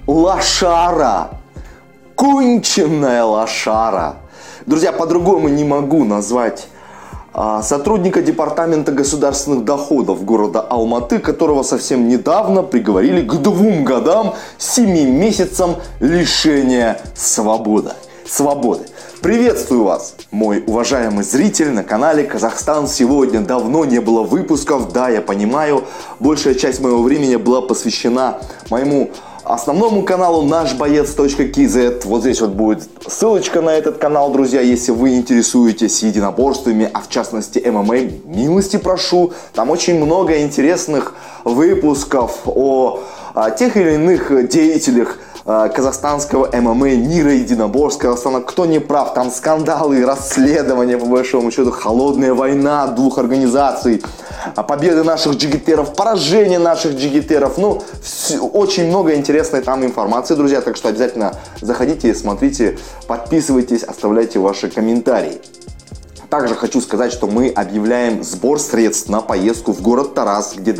лошара. Конченная лошара. Друзья, по-другому не могу назвать сотрудника Департамента государственных доходов города Алматы, которого совсем недавно приговорили к 2 годам 7 месяцам лишения свободы. Приветствую вас, мой уважаемый зритель на канале Казахстан сегодня. Давно не было выпусков, да, я понимаю. Большая часть моего времени была посвящена моему основному каналу нашбоец.kz. Вот здесь вот будет ссылочка на этот канал, друзья, если вы интересуетесь единоборствами, а в частности ММА, милости прошу. Там очень много интересных выпусков о тех или иных деятелях казахстанского ММА, мира единоборств Казахстана. Кто не прав, там скандалы, расследования, по большому счету, холодная война двух организаций, победы наших джигитеров, поражение наших джигитеров. Ну, очень много интересной там информации, друзья, так что обязательно заходите, смотрите, подписывайтесь, оставляйте ваши комментарии. Также хочу сказать, что мы объявляем сбор средств на поездку в город Тарас, где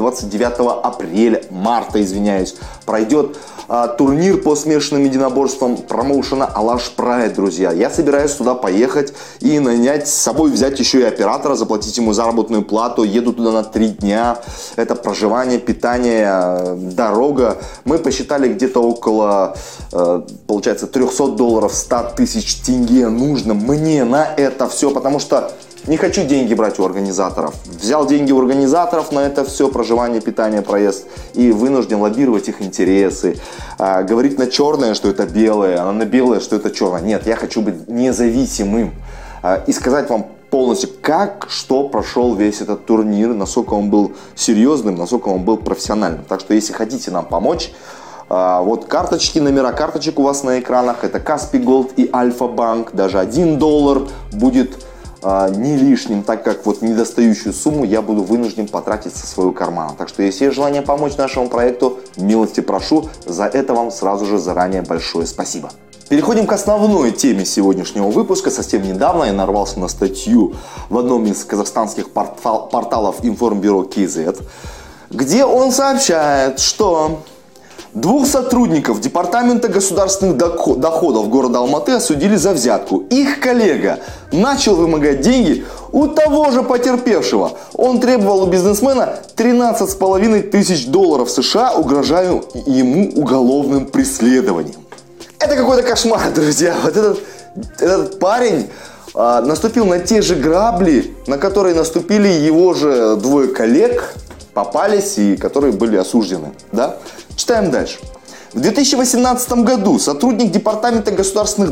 29 марта, пройдет турнир по смешанным единоборствам промоушена Алаш Прайд, друзья. Я собираюсь туда поехать и нанять с собой, взять еще и оператора, заплатить ему заработную плату. Еду туда на 3 дня. Это проживание, питание, дорога. Мы посчитали где-то около, получается, $300, 100 тысяч тенге нужно мне на это все, потому что не хочу деньги брать у организаторов. Взял деньги у организаторов на это все, проживание, питание, проезд, и вынужден лоббировать их интересы. Говорить на черное, что это белое, а на белое, что это черное. Нет, я хочу быть независимым и сказать вам полностью, как, что прошел весь этот турнир, насколько он был серьезным, насколько он был профессиональным. Так что, если хотите нам помочь, вот карточки, номера карточек у вас на экранах. Это Каспий Голд и Альфа-Банк. Даже $1 будет не лишним, так как вот недостающую сумму я буду вынужден потратить со своего кармана. Так что, если есть желание помочь нашему проекту, милости прошу. За это вам сразу же заранее большое спасибо. Переходим к основной теме сегодняшнего выпуска. Совсем недавно я нарвался на статью в одном из казахстанских порталов Информбюро KZ, где он сообщает, что 2 сотрудников Департамента государственных доходов города Алматы осудили за взятку. Их коллега начал вымогать деньги у того же потерпевшего. Он требовал у бизнесмена $13,5 тысяч США, угрожая ему уголовным преследованием. Это какой-то кошмар, друзья. Вот этот парень наступил на те же грабли, на которые наступили его же 2 коллег, попались и которые были осуждены, да? Читаем дальше. В 2018 году сотрудников Департамента государственных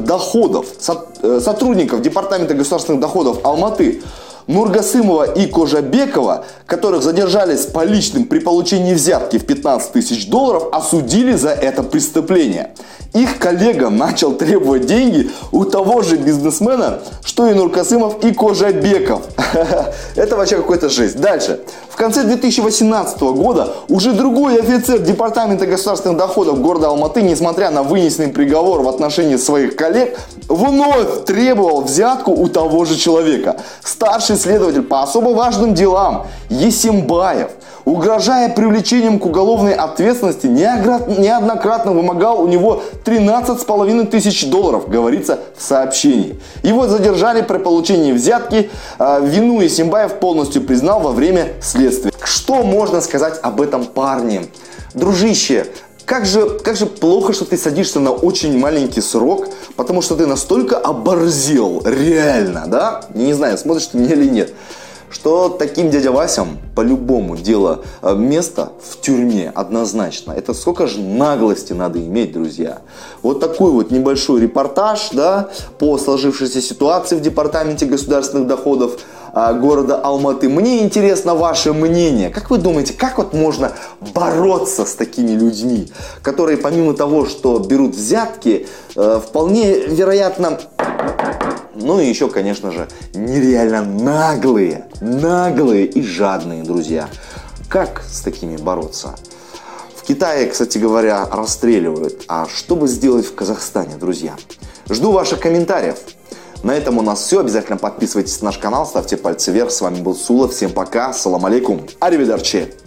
доходов Алматы Нургасымова и Кожабекова, которых задержали с поличным при получении взятки в $15 тысяч, осудили за это преступление. Их коллега начал требовать деньги у того же бизнесмена, что и Нургасымов и Кожабеков. Это вообще какой-то жесть. Дальше. В конце 2018 года уже другой офицер Департамента государственных доходов города Алматы, несмотря на вынесенный приговор в отношении своих коллег, вновь требовал взятку у того же человека. Старший следователь по особо важным делам Есимбаев, угрожая привлечением к уголовной ответственности, неоднократно вымогал у него $13,5 тысяч, говорится в сообщении. Его задержали при получении взятки. Вину Есимбаев полностью признал во время следствия. Что можно сказать об этом парне? Дружище, как же плохо, что ты садишься на очень маленький срок, потому что ты настолько оборзел, реально, да? Не знаю, смотришь ты меня или нет. Что таким дядя Васям по-любому дело место в тюрьме однозначно. Это сколько же наглости надо иметь, друзья. Вот такой вот небольшой репортаж, да, по сложившейся ситуации в Департаменте государственных доходов города Алматы. Мне интересно ваше мнение. Как вы думаете, как вот можно бороться с такими людьми, которые помимо того, что берут взятки, вполне вероятно, ну и еще, конечно же, нереально наглые и жадные, друзья. Как с такими бороться? В Китае, кстати говоря, расстреливают. А что бы сделать в Казахстане, друзья? Жду ваших комментариев. На этом у нас все. Обязательно подписывайтесь на наш канал, ставьте пальцы вверх. С вами был Сула. Всем пока. Салам алейкум. Аривидерчи.